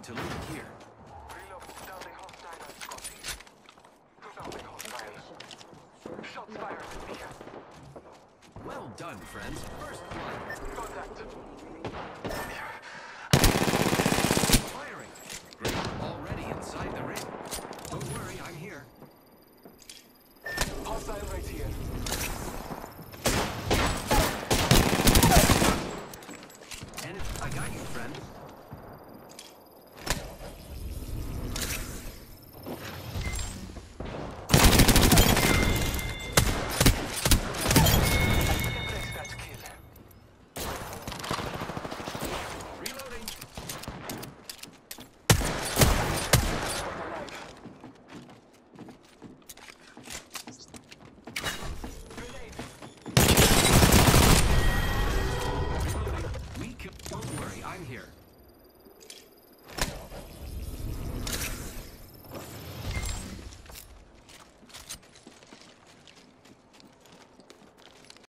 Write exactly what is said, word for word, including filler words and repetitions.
to loot here. Reload. Down the hostile at Scotty. Down the hostile. Shots fired at me. Well done, friends. First blood. Contact.